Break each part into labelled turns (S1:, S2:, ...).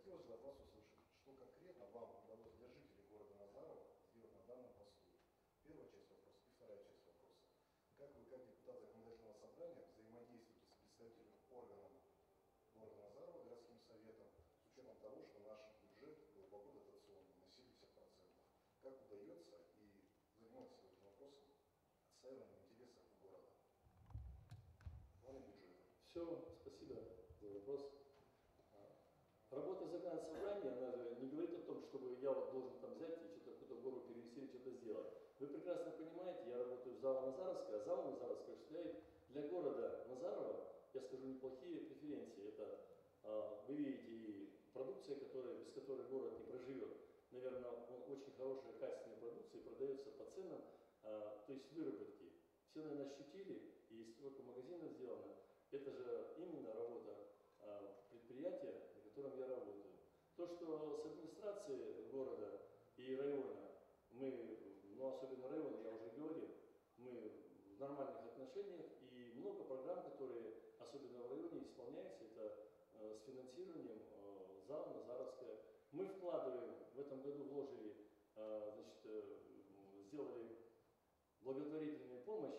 S1: Хотелось бы от вас услышать, что конкретно вам удалось для жителей города Назарова сделать на данном посту. Первая часть вопроса и вторая часть вопроса. Как вы, как депутат законодательного собрания, взаимодействуете с представителем органов города Назарова, городским советом, с учетом того, что наш бюджет глубоко дотационный, на 70%. Как удается и занимаетесь этим вопросом отстаиванием интересов города? Бюджета.
S2: Все, спасибо за вопрос. Работа законодательного собрания, она же не говорит о том, чтобы я вот должен там взять и что-то какую-то гору перевести или что-то сделать. Вы прекрасно понимаете, я работаю в ЗАО Назаровская, а ЗАО Назаровская осуществляет для города Назарова, я скажу, неплохие преференции. Это вы видите и продукция, без которой город не проживет. Наверное, очень хорошая, качественная продукция продается по ценам, то есть выработки. Все, наверное, ощутили, и столько магазинов сделано. Это же именно работа предприятия, на котором я работаю. То, что с администрацией города и района, мы, особенно района, я уже говорил, мы в нормальных отношениях, и много программ, которые, особенно в районе, исполняются, это с финансированием ЗАО Назаровская. Мы вкладываем, в этом году вложили, сделали благотворительную помощь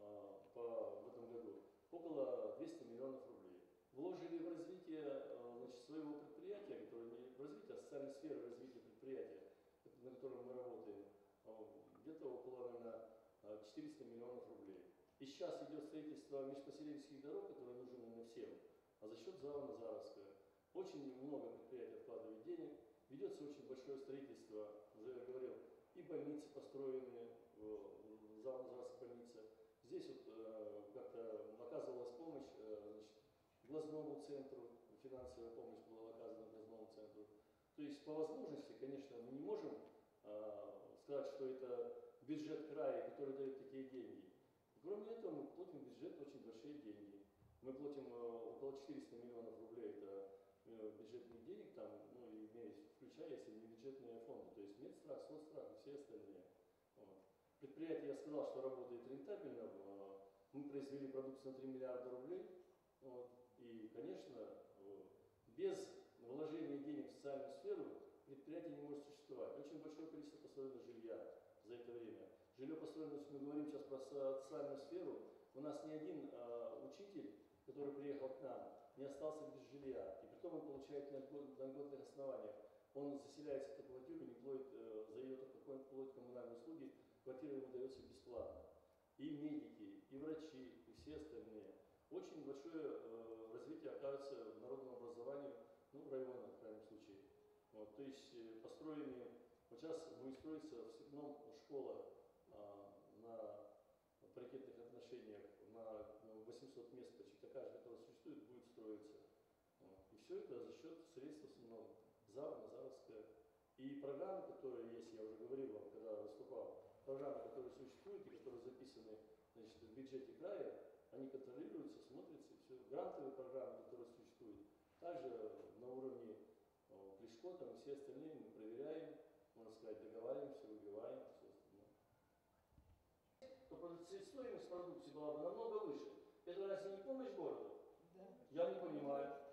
S2: в этом году около 200 миллионов рублей. Вложили в развитие своего предприятия, которое не в развитие, а социальной сферы развития предприятия, на котором мы работаем, где-то около, наверное, 400 миллионов рублей. И сейчас идет строительство межпоселенческих дорог, которые нужны, наверное, всем, а за счет ЗАО Назаровская. Очень много предприятий откладывает денег, ведется очень большое строительство, уже я говорил, и больницы построены, ЗАО Назаровская больница. Здесь вот как-то оказывалась помощь глазному центру, финансовая помощь была оказана глазному центру. То есть по возможности, конечно, мы не можем сказать, что это бюджет края, который дает такие деньги. Кроме этого, мы платим в бюджет очень большие деньги. Мы платим около 400 миллионов рублей, это бюджетных денег, там, включая, если не бюджетные фонды, то есть медстрах, соцстрах и все остальные. Вот. Предприятие, я сказал, что работает рентабельно, мы произвели продукцию на 3 миллиарда рублей, вот. И, конечно, без вложения денег в социальную сферу предприятие не может существовать. Очень большое количество построено жилья за это время. Жилье построено, если мы говорим сейчас про социальную сферу, у нас ни один учитель, который приехал к нам, не остался без жилья. И притом он получает на льготных основаниях. Он заселяется в эту квартиру, не платит за ее только коммунальные услуги, квартира ему дается бесплатно. И медики, и врачи, и все остальные. Очень большое развитие оказывается в народном образовании, в районах, в крайнем случае. Вот, то есть построение, вот сейчас будет строиться в Степном школа на паритетных отношениях на 800 мест, почти такая же, которая существует, будет строиться. Вот. И все это за счет средств в основном ЗАО Назаровская. И программы, которые есть, я уже говорил вам, когда выступал, программы, которые существуют и которые записаны в бюджете края, они контролируются, смотрятся, и все. Грантовые программы, которые существуют, также на уровне Кличко, там и все остальные мы проверяем, можно сказать, договариваемся, выбиваем, все остальное. То стоимость продукции была бы намного выше. Это разве не помощь городу?
S3: Да.
S2: Я не понимаю.